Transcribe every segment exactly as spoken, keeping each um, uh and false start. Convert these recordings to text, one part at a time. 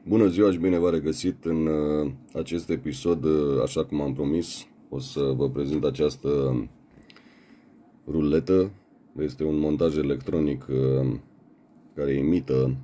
Bună ziua și bine v-am regăsit în uh, acest episod. Uh, așa cum am promis, o să vă prezint această ruletă. Este un montaj electronic uh, care imită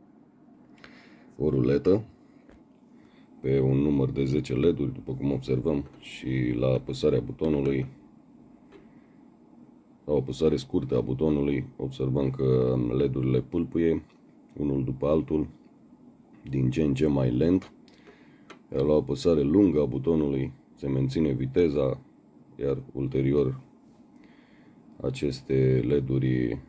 o ruletă pe un număr de zece L E D-uri, după cum observăm, și la apăsarea butonului, la o apăsare scurtă a butonului, observăm că L E D-urile pâlpâie unul după altul din ce în ce mai lent, iar la o apăsare lungă a butonului se menține viteza, iar ulterior aceste L E D-uri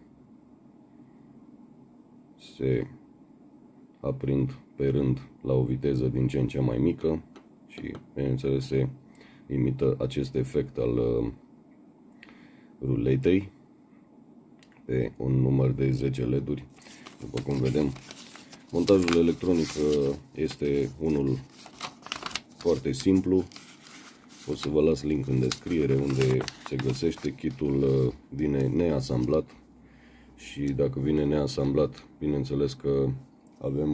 se aprind pe rând la o viteză din ce în ce mai mică și, bineînțeles, se imită acest efect al uh, ruletei pe un număr de zece L E D-uri. După cum vedem, montajul electronic este unul foarte simplu. O să vă las link în descriere unde se găsește. Kitul vine neasamblat și dacă vine neasamblat, bineînțeles că avem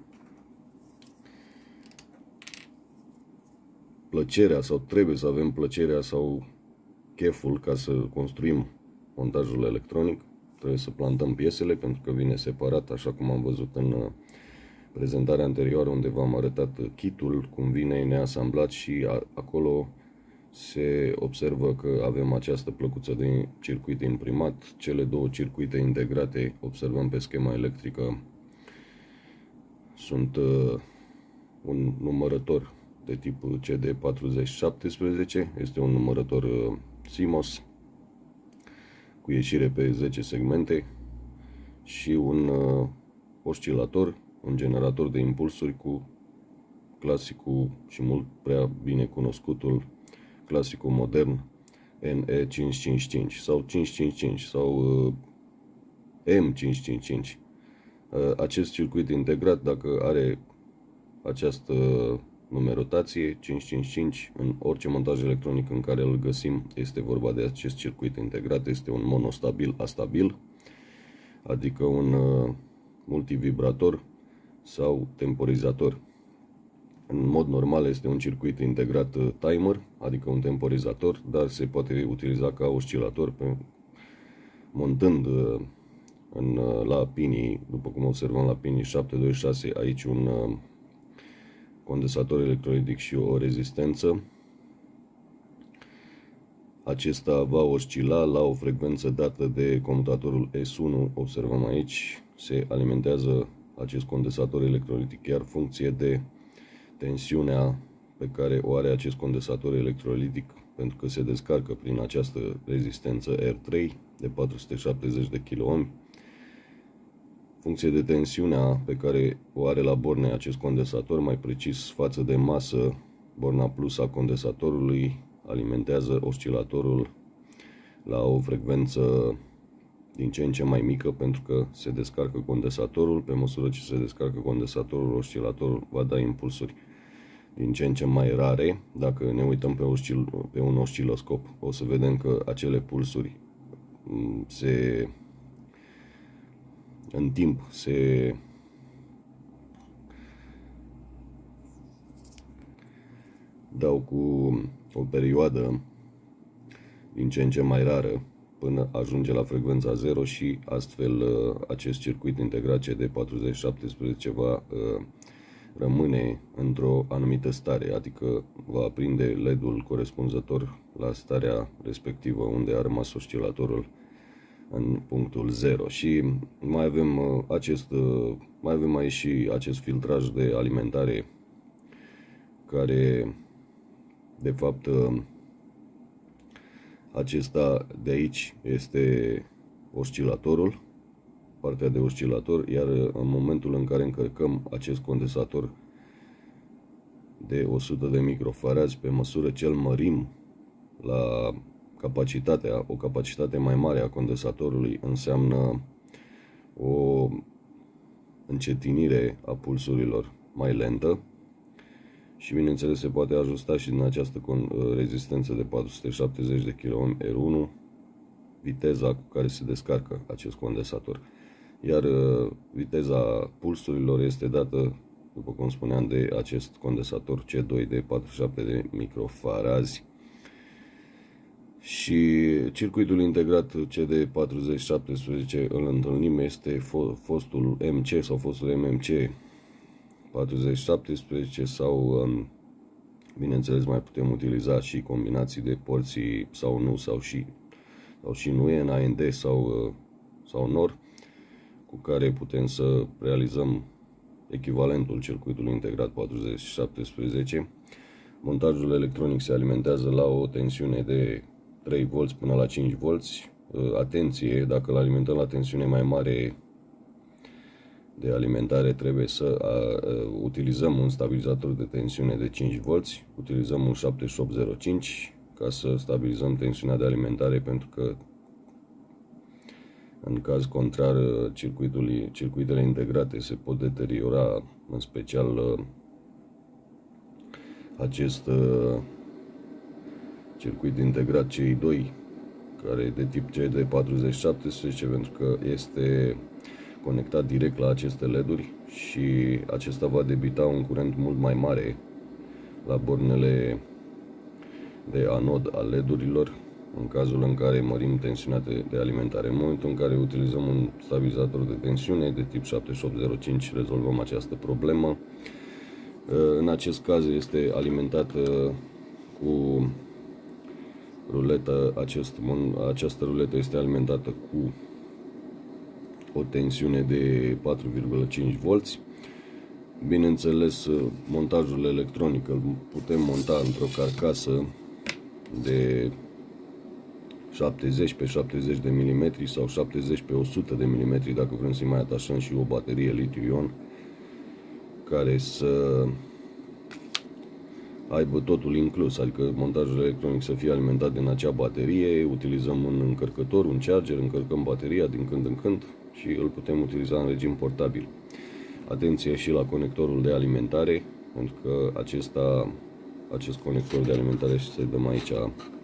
plăcerea sau trebuie să avem plăcerea sau cheful ca să construim montajul electronic. Trebuie să plantăm piesele pentru că vine separat, așa cum am văzut în prezentarea anterioară unde v-am arătat kitul cum vine neasamblat și acolo se observă că avem această plăcuță de circuit imprimat, cele două circuite integrate, observăm pe schema electrică, sunt un numărător de tip C D patruzeci șaptesprezece, este un numărător C M O S cu ieșire pe zece segmente și un uh, oscilator, un generator de impulsuri cu clasicul și mult prea bine cunoscutul clasicul modern N E cinci cinci cinci sau cinci cinci cinci sau uh, M cinci cinci cinci. Uh, acest circuit integrat, dacă are această numerotație cinci cinci cinci, în orice montaj electronic în care îl găsim, este vorba de acest circuit integrat. Este un monostabil astabil, adică un uh, multivibrator sau temporizator. În mod normal este un circuit integrat uh, timer, adică un temporizator, dar se poate utiliza ca oscilator pe, montând uh, în, uh, la pinii, după cum observăm la pinii șapte doi șase, aici un uh, condensator electrolitic și o rezistență. Acesta va oscila la o frecvență dată de comutatorul S unu. Observăm aici, se alimentează acest condensator electrolitic, iar funcție de tensiunea pe care o are acest condensator electrolitic, pentru că se descarcă prin această rezistență R trei de patru sute șaptezeci de kiloohmi, funcție de tensiunea pe care o are la borne acest condensator, mai precis față de masă, borna plus a condensatorului alimentează oscilatorul la o frecvență din ce în ce mai mică, pentru că se descarcă condensatorul. Pe măsură ce se descarcă condensatorul, oscilatorul va da impulsuri din ce în ce mai rare. Dacă ne uităm pe, oscil, pe un osciloscop, o să vedem că acele pulsuri se în timp se dau cu o perioadă din ce în ce mai rară până ajunge la frecvența zero și astfel acest circuit integrat C D patruzeci șaptesprezece va rămâne într-o anumită stare, adică va aprinde L E D-ul corespunzător la starea respectivă unde a rămas oscilatorul în punctul zero. Și mai avem acest mai avem aici și acest filtraj de alimentare care, de fapt, acesta de aici este oscilatorul, partea de oscilator, iar în momentul în care încărcăm acest condensator de o sută de microfarazi, pe măsură ce îl mărim la capacitatea, o capacitate mai mare a condensatorului, înseamnă o încetinire a pulsurilor mai lentă și, bineînțeles, se poate ajusta și din această rezistență de patru sute șaptezeci de kiloohmi R unu viteza cu care se descarcă acest condensator, iar viteza pulsurilor este dată după cum spuneam, de acest condensator C doi de patruzeci și șapte de microfarazi. Și circuitul integrat C D patruzeci șaptesprezece îl întâlnim, este fostul M C sau fostul M M C patruzeci șaptesprezece sau, bineînțeles, mai putem utiliza și combinații de porții sau nu, sau și, sau și nu E, N A N D sau, sau N O R, cu care putem să realizăm echivalentul circuitului integrat patruzeci șaptesprezece. Montajul electronic se alimentează la o tensiune de trei volți până la cinci volți. Atenție, dacă îl alimentăm la tensiune mai mare de alimentare, trebuie să a, a, utilizăm un stabilizator de tensiune de cinci volți. Utilizăm un șaptezeci și opt zero cinci ca să stabilizăm tensiunea de alimentare, pentru că în caz contrar circuitele integrate se pot deteriora, în special acest circuit integrat C I doi, care e de tip C D patruzeci șaptesprezece, pentru că este conectat direct la aceste L E D-uri și acesta va debita un curent mult mai mare la bornele de anod al L E D-urilor, în cazul în care mărim tensiunea de alimentare. În momentul în care utilizăm un stabilizator de tensiune de tip șaptezeci și opt zero cinci, rezolvăm această problemă. În acest caz este alimentat cu ruletă, acest, această ruletă este alimentată cu o tensiune de patru virgulă cinci volți. Bineînțeles, montajul electronic îl putem monta într-o carcasă de șaptezeci pe șaptezeci de milimetri sau șaptezeci pe o sută de milimetri, dacă vrem să-i mai atașăm și o baterie litiu-ion care să aibă totul inclus, adică montajul electronic să fie alimentat din acea baterie. Utilizăm un încărcător, un charger, încărcăm bateria din când în când și îl putem utiliza în regim portabil. Atenție și la conectorul de alimentare, pentru că acesta, acest conector de alimentare, și să-i dăm aici,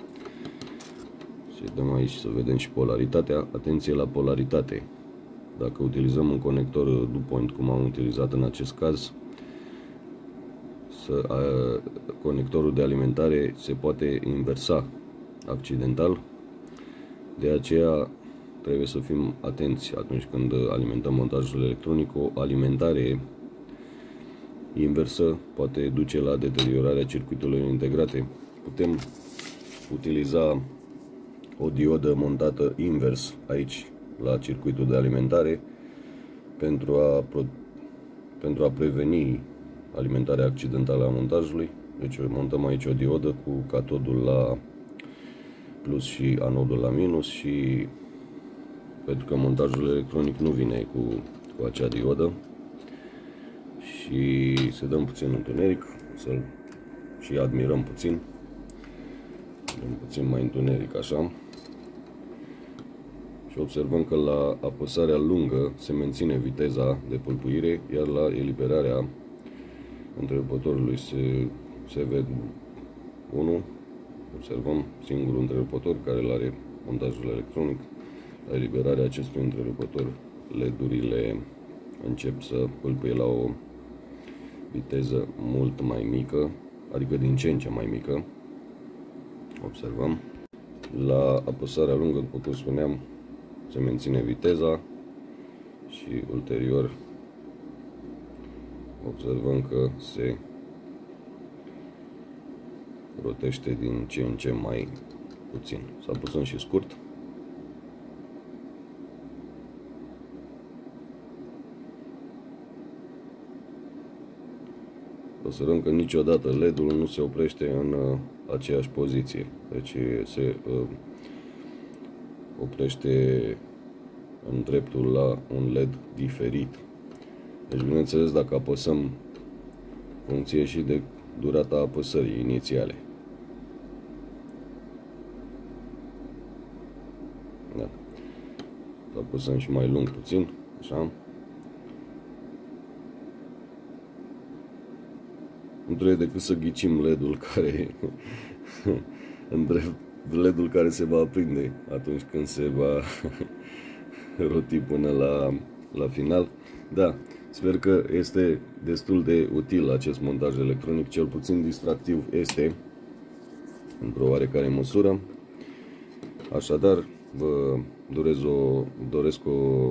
să-i dăm aici să vedem și polaritatea. Atenție la polaritate. Dacă utilizăm un conector DuPont, cum am utilizat în acest caz, să, a, conectorul de alimentare se poate inversa accidental. De aceea trebuie să fim atenți atunci când alimentăm montajul electronic. O alimentare inversă poate duce la deteriorarea circuitelor integrate. Putem utiliza o diodă montată invers aici la circuitul de alimentare pentru a, pentru a preveni alimentarea accidentală a montajului. Deci montăm aici o diodă cu catodul la plus și anodul la minus, și pentru că montajul electronic nu vine cu, cu acea diodă, și să dăm puțin întuneric, să-l și admirăm puțin, dăm puțin mai întuneric așa, și observăm că la apăsarea lungă se menține viteza de pâlpâire, iar la eliberarea întrerupătorului se, se vede unu. Observăm singurul întrerupător care îl are montajul electronic. La eliberarea acestui întrerupător, L E D-urile încep să pâlpâie la o viteză mult mai mică, adică din ce în ce mai mică. Observăm. La apăsarea lungă, după cum spuneam, se menține viteza și ulterior observăm că se rotește din ce în ce mai puțin. Să apăsăm și scurt. Observăm că niciodată L E D-ul nu se oprește în uh, aceeași poziție. Deci se uh, oprește în dreptul la un L E D diferit. Deci, bineînțeles, dacă apăsăm, funcție și de durata apăsării inițiale. Da. Să apăsăm și mai lung puțin, așa. Nu trebuie decât să ghicim L E D-ul care L E D-ul care se va aprinde atunci când se va roti până la, la final. Da, Sper că este destul de util acest montaj electronic, cel puțin distractiv este, într-o oarecare măsură. Așadar, vă doresc o, doresc o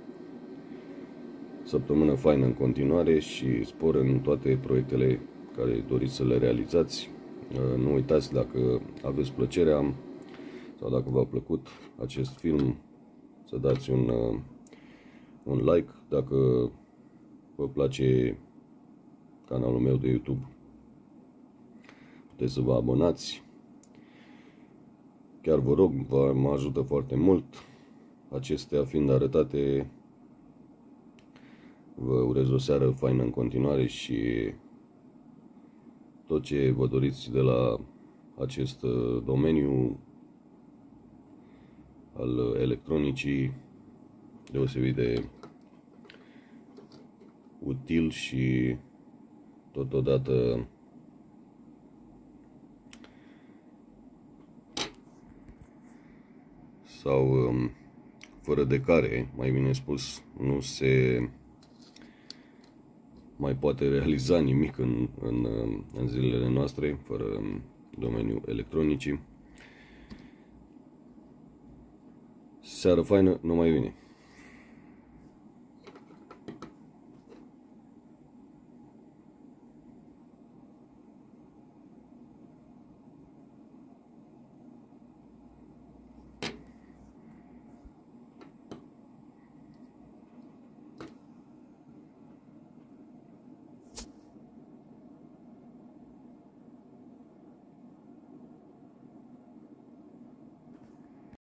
săptămână faină în continuare și spor în toate proiectele care doriți să le realizați. Nu uitați, dacă aveți plăcerea sau dacă v-a plăcut acest film, să dați un, un like. Dacă vă place canalul meu de YouTube, puteți să vă abonați. Chiar vă rog, vă, mă ajută foarte mult. Acestea fiind arătate, vă urez o seară faină în continuare și tot ce vă doriți de la acest domeniu al electronicii, deosebit de util și totodată sau fără de care, mai bine spus, nu se mai poate realiza nimic în, în, în zilele noastre, fără domeniul electronicii. Seară faină, numai bine!